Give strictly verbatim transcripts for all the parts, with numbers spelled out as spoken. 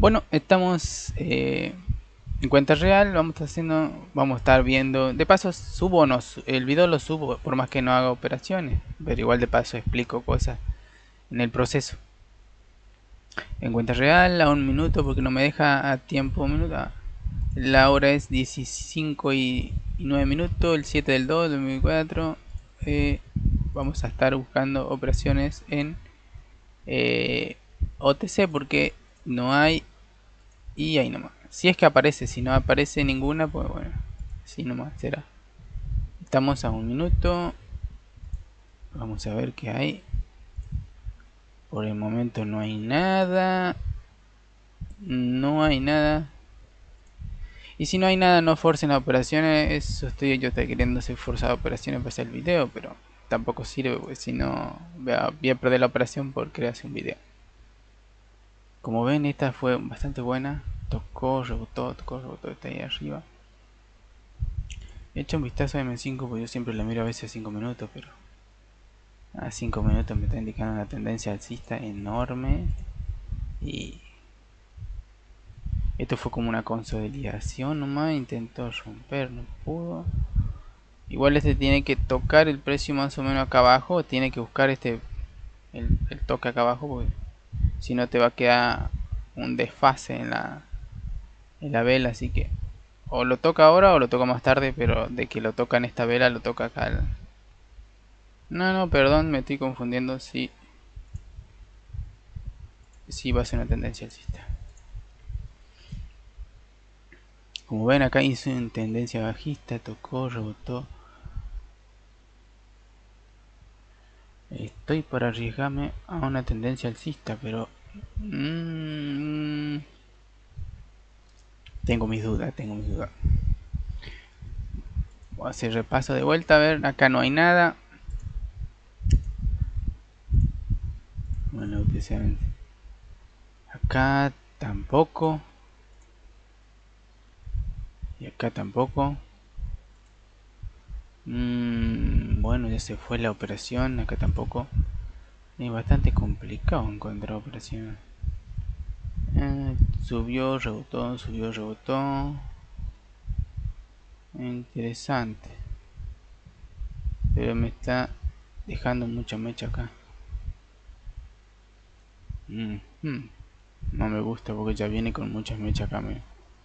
Bueno, estamos eh, en cuenta real, vamos a haciendo, vamos a estar viendo. De paso subo o no, su- el video lo subo por más que no haga operaciones, pero igual de paso explico cosas en el proceso. En cuenta real a un minuto porque no me deja a tiempo un minuto. Ah, la hora es dieciséis y, y nueve minutos, el siete del dos del dos mil cuatro. Eh, vamos a estar buscando operaciones en eh, O T C porque no hay. Y ahí nomás. Si es que aparece, si no aparece ninguna, pues bueno, así nomás será. Estamos a un minuto. Vamos a ver qué hay. Por el momento no hay nada. No hay nada. Y si no hay nada, no forcen las operaciones. Eso estoy yo estoy queriendo hacer forzar operaciones para hacer el video, pero tampoco sirve, porque si no voy a, voy a perder la operación por crearse un video. Como ven, esta fue bastante buena. Tocó, rebotó, tocó, rebotó, está ahí arriba. He hecho un vistazo a M cinco porque yo siempre la miro a veces a cinco minutos, pero a cinco minutos me está indicando una tendencia alcista enorme. Y esto fue como una consolidación nomás, intentó romper, no pudo. Igual este tiene que tocar el precio más o menos acá abajo, tiene que buscar este el, el toque acá abajo, porque si no te va a quedar un desfase en la, en la vela, así que o lo toca ahora o lo toca más tarde, pero de que lo toca en esta vela lo toca acá. El... No, no, perdón, me estoy confundiendo, sí, sí va a ser una tendencia alcista. Como ven acá hizo en tendencia bajista, tocó, rebotó. Estoy para arriesgarme a una tendencia alcista, pero mmm, tengo mis dudas, tengo mis dudas. Voy a hacer repaso de vuelta, a ver, acá no hay nada. Bueno, acá tampoco. Y acá tampoco. Mm, bueno, ya se fue la operación, acá tampoco. Es bastante complicado encontrar operación. Eh, subió, rebotó, subió, rebotó. Interesante. Pero me está dejando mucha mecha acá. Mm, mm. No me gusta porque ya viene con muchas mechas acá. Me...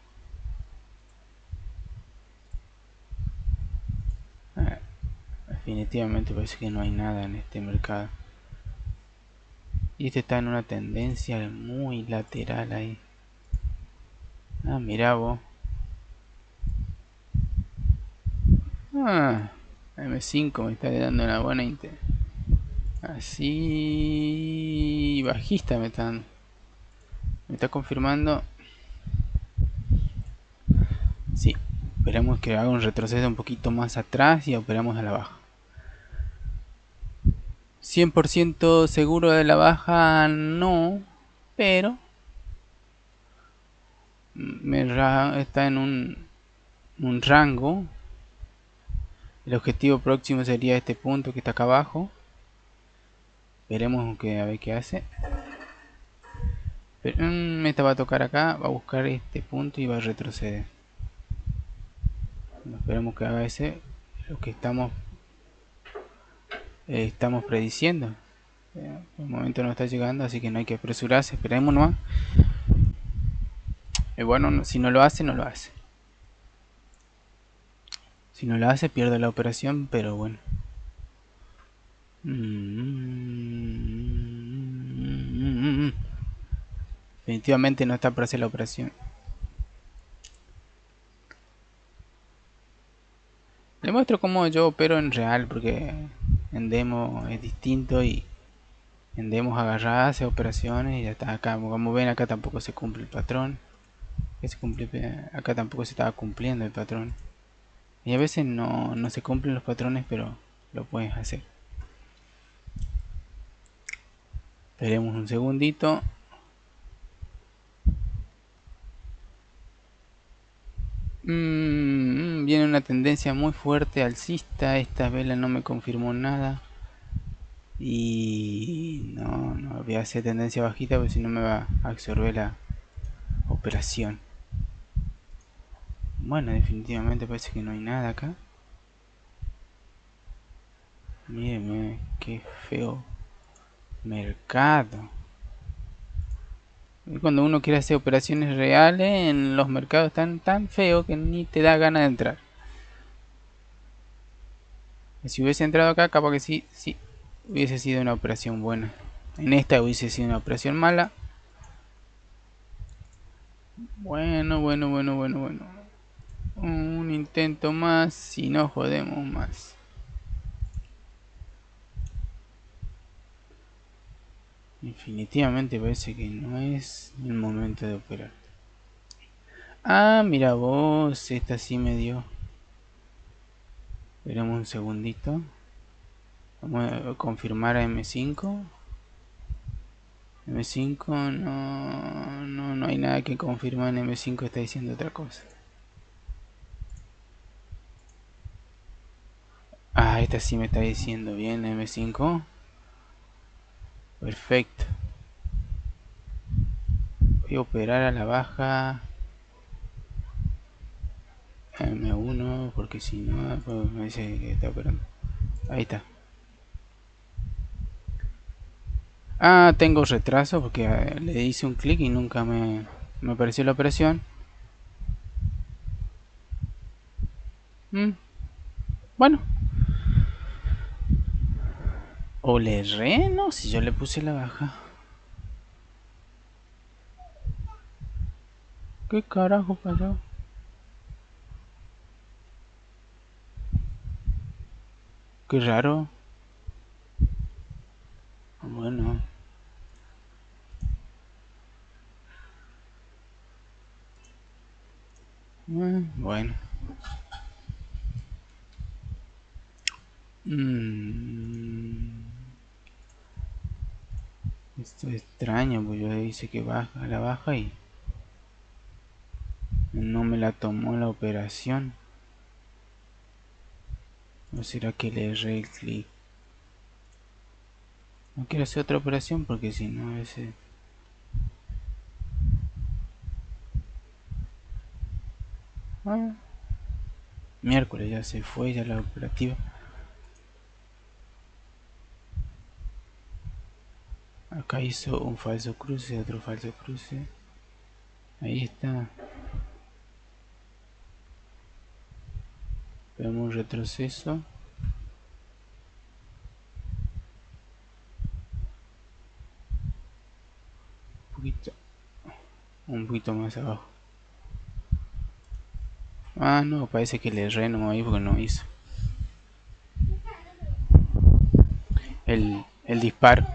Ah, definitivamente parece que no hay nada en este mercado. Y este está en una tendencia muy lateral ahí. Ah, mira vos. Ah, M cinco me está dando una buena inter. Así bajista me están. Me está confirmando. Sí. Esperamos que haga un retroceso un poquito más atrás y operamos a la baja. cien por ciento seguro de la baja no, pero me está en un, un rango. El objetivo próximo sería este punto que está acá abajo. Veremos que a ver qué hace. Pero, mmm, esta va a tocar acá, va a buscar este punto y va a retroceder. Bueno, esperemos que haga ese lo que estamos eh, estamos prediciendo. Eh, el momento no está llegando, así que no hay que apresurarse. Esperemos nomás. Eh, bueno, no, si no lo hace, no lo hace. Si no lo hace, pierde la operación, pero bueno. Mm-hmm. Definitivamente no está para hacer la operación. Le muestro cómo yo opero en real, porque en demo es distinto y en demos agarrar, hace operaciones y ya está. Acá, como ven, acá tampoco se cumple el patrón. Se cumple, acá tampoco se estaba cumpliendo el patrón. Y a veces no, no se cumplen los patrones, pero lo puedes hacer. Esperemos un segundito. Mm, viene una tendencia muy fuerte alcista. Esta vela no me confirmó nada. Y no, no voy a hacer tendencia bajita porque si no me va a absorber la, operación. Bueno, definitivamente parece que no hay nada acá. Miren, qué feo mercado. Y cuando uno quiere hacer operaciones reales en los mercados están tan feos que ni te da ganas de entrar. Si hubiese entrado acá, capaz que sí, sí, hubiese sido una operación buena. En esta hubiese sido una operación mala. Bueno, bueno, bueno, bueno, bueno. Un intento más, si no jodemos más. Definitivamente parece que no es el momento de operar. Ah, mira vos, esta sí me dio. Esperemos un segundito. Vamos a confirmar a M cinco. M cinco no, no, no hay nada que confirmar en M cinco, está diciendo otra cosa. Ah, esta sí me está diciendo bien M cinco. Perfecto. Voy a operar a la baja M uno porque si no pues me dice que está operando. Ahí está. Ah, tengo retraso porque le hice un clic y nunca me, me apareció la operación. Mm. Bueno. O le erré, no, si yo le puse la baja. ¿Qué carajo pasó? Qué raro. Bueno. Bueno. Mm. Esto es extraño, pues yo dice que baja la baja y no me la tomó la operación. ¿O será que le erré el clic? No quiero hacer otra operación porque si no a veces... Ah. Miércoles ya se fue ya la operativa. Acá hizo un falso cruce, otro falso cruce. Ahí está. Vemos un retroceso. Un poquito. Un poquito más abajo. Ah, no, parece que le erré nomás ahí porque no hizo. El, el disparo.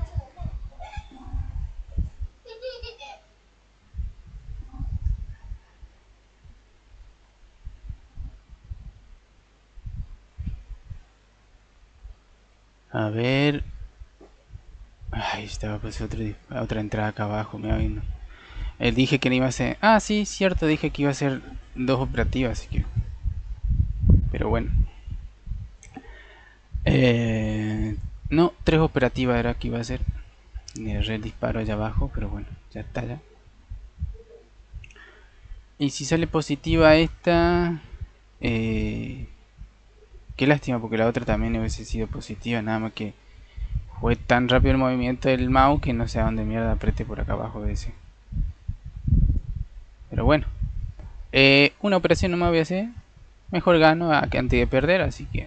A ver. Ahí estaba pues otro, otra entrada acá abajo. Me viendo. Eh, dije que no iba a ser... Ah, sí, cierto, dije que iba a ser dos operativas, así que... Pero bueno. Eh, no, tres operativas era que iba a ser. Le erré el disparo allá abajo, pero bueno, ya está ya. Y si sale positiva esta... Eh, qué lástima porque la otra también hubiese sido positiva, nada más que fue tan rápido el movimiento del mouse que no sé a dónde mierda apreté por acá abajo de ese. Pero bueno, eh, una operación no me voy a hacer, mejor gano a que antes de perder, así que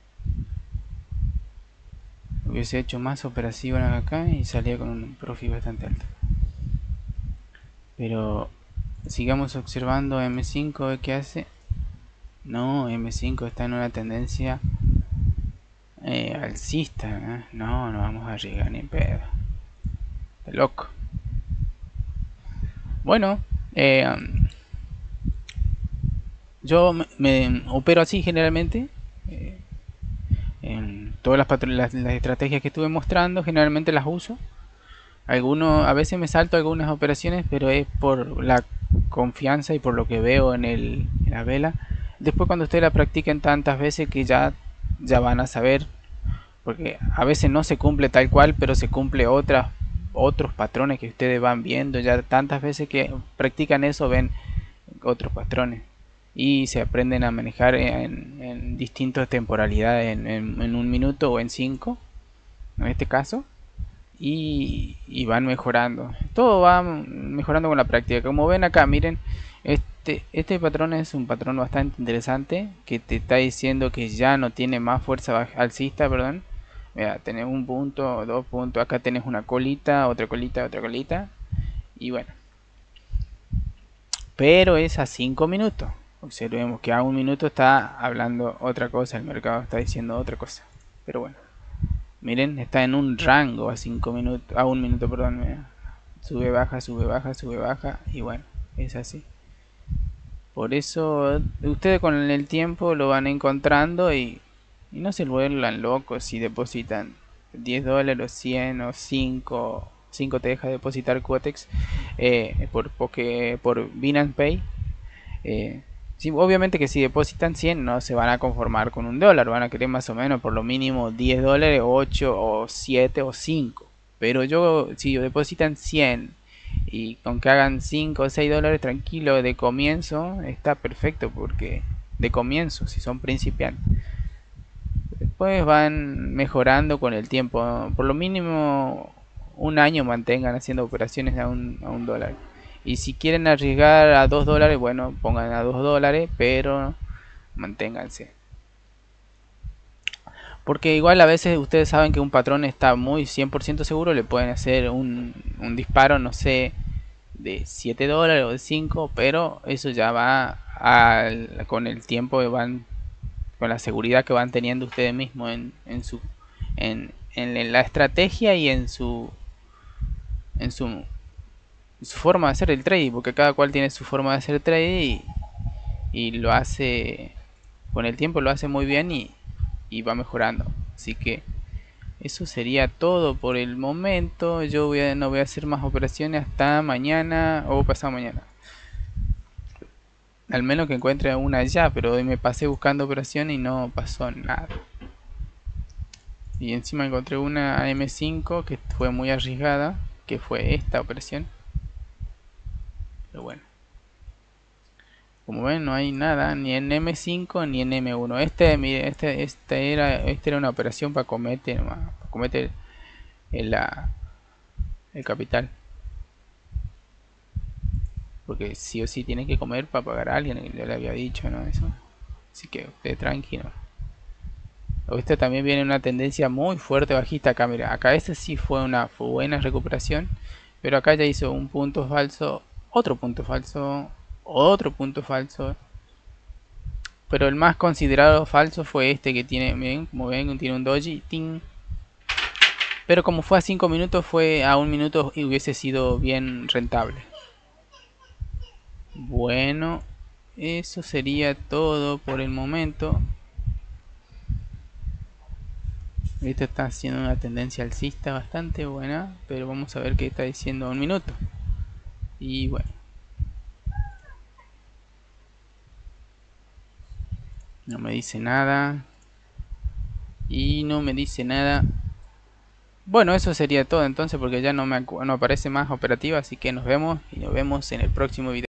hubiese hecho más operaciones acá y salía con un profit bastante alto. Pero sigamos observando M cinco, a ver qué hace. No, M cinco está en una tendencia eh, alcista, ¿eh? No, no vamos a arriesgar ni pedo. De loco. Bueno, eh, yo me, me opero así generalmente. Eh, en todas las, las, las estrategias que estuve mostrando, generalmente las uso. Algunos, a veces me salto algunas operaciones, pero es por la confianza y por lo que veo en, el, en la vela. Después cuando ustedes la practiquen tantas veces que ya, ya van a saber, porque a veces no se cumple tal cual, pero se cumple otra otros patrones que ustedes van viendo ya tantas veces que practican eso, ven otros patrones y se aprenden a manejar en, en distintas temporalidades, en, en, en un minuto o en cinco en este caso, y, y van mejorando. Todo va mejorando con la práctica. Como ven acá, miren, este, este patrón es un patrón bastante interesante que te está diciendo que ya no tiene más fuerza alcista, perdón. Mira, tenés un punto, dos puntos, acá tenés una colita, otra colita, otra colita, y bueno, pero es a cinco minutos. Observemos que a un minuto está hablando otra cosa, el mercado está diciendo otra cosa, pero bueno, miren, está en un rango a cinco minutos, a un minuto, perdón, mira. Sube, baja, sube, baja, sube, baja, y bueno, es así. Por eso ustedes con el tiempo lo van encontrando y, y no se vuelvan locos si depositan diez dólares o cien o cinco, cinco te deja depositar Quotex eh, por, porque, por Binance Pay. Eh, sí, obviamente que si depositan cien no se van a conformar con un dólar, van a querer más o menos por lo mínimo diez dólares, ocho o siete o cinco. Pero yo, si depositan cien y con que hagan cinco o seis dólares tranquilo de comienzo, está perfecto, porque de comienzo, si son principiantes, después van mejorando con el tiempo. Por lo mínimo un año mantengan haciendo operaciones a un, a un dólar. Y si quieren arriesgar a dos dólares, bueno, pongan a dos dólares, pero manténganse. Porque igual a veces ustedes saben que un patrón está muy cien por ciento seguro, le pueden hacer un, un disparo, no sé, de siete dólares o de cinco, pero eso ya va al, con el tiempo que van, con la seguridad que van teniendo ustedes mismos en, en su en, en la estrategia y en su en su, su forma de hacer el trade, porque cada cual tiene su forma de hacer trade y, y lo hace con el tiempo, lo hace muy bien y, y va mejorando. Así que eso sería todo por el momento. Yo voy a, no voy a hacer más operaciones hasta mañana o pasado mañana, al menos que encuentre una ya, pero hoy me pasé buscando operaciones y no pasó nada. Y encima encontré una A M cinco que fue muy arriesgada, que fue esta operación. Pero bueno, como ven, no hay nada ni en M cinco ni en M uno. Este, mire, este, este era, este era una operación para cometer, para cometer el, la, el capital. Porque sí o sí tiene que comer para pagar a alguien, ya le había dicho, ¿no? Eso. Así que usted tranquilo. Este también viene una tendencia muy fuerte bajista acá, mira, acá este sí fue una fue buena recuperación, pero acá ya hizo un punto falso, otro punto falso, otro punto falso, pero el más considerado falso fue este que tiene, miren, como ven, tiene un doji, ting. Pero como fue a cinco minutos, fue a un minuto y hubiese sido bien rentable. Bueno, eso sería todo por el momento. Esta está haciendo una tendencia alcista bastante buena, pero vamos a ver qué está diciendo un minuto. Y bueno, no me dice nada. Y no me dice nada. Bueno, eso sería todo entonces, porque ya no me no aparece más operativa, así que nos vemos y nos vemos en el próximo video.